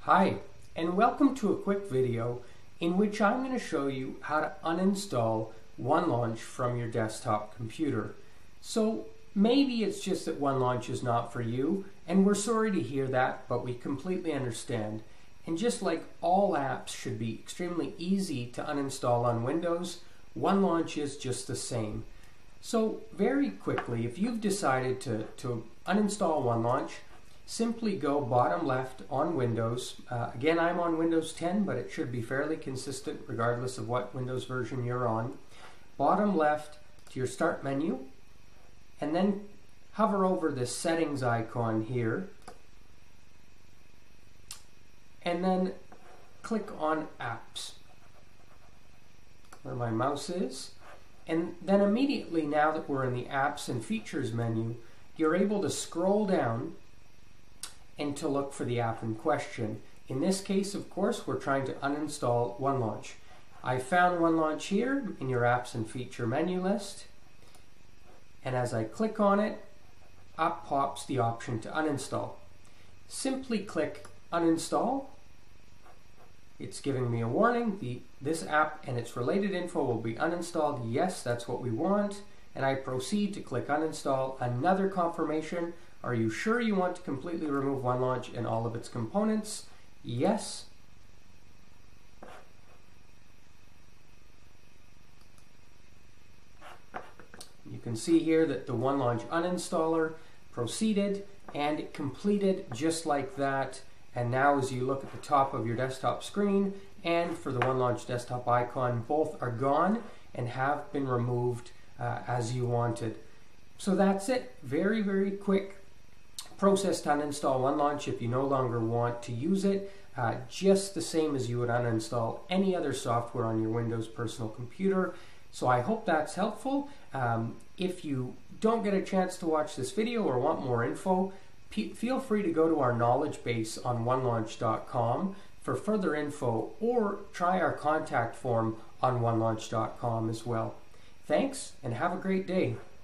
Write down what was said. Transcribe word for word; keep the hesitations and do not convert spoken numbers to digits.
Hi, and welcome to a quick video in which I'm going to show you how to uninstall OneLaunch from your desktop computer. So maybe it's just that OneLaunch is not for you, and we're sorry to hear that, but we completely understand. And just like all apps should be extremely easy to uninstall on Windows, OneLaunch is just the same. So very quickly, if you've decided to, to uninstall OneLaunch, simply go bottom left on Windows. Uh, again, I'm on Windows ten, but it should be fairly consistent regardless of what Windows version you're on. Bottom left to your Start menu, and then hover over the Settings icon here, and then click on Apps, where my mouse is. And then immediately, now that we're in the Apps and Features menu, you're able to scroll down and to look for the app in question. In this case, of course, we're trying to uninstall OneLaunch. I found OneLaunch here in your Apps and Feature menu list, and as I click on it, up pops the option to uninstall. Simply click Uninstall. It's giving me a warning. The, this app and its related info will be uninstalled. Yes, that's what we want. And I proceed to click Uninstall. Another confirmation. Are you sure you want to completely remove OneLaunch and all of its components? Yes. You can see here that the OneLaunch uninstaller proceeded and it completed just like that. And now as you look at the top of your desktop screen and for the OneLaunch desktop icon, both are gone and have been removed uh, as you wanted. So that's it. Very, very quick process to uninstall OneLaunch if you no longer want to use it, uh, just the same as you would uninstall any other software on your Windows personal computer. So I hope that's helpful. Um, if you don't get a chance to watch this video or want more info, feel free to go to our knowledge base on one launch dot com for further info, or try our contact form on one launch dot com as well. Thanks, and have a great day.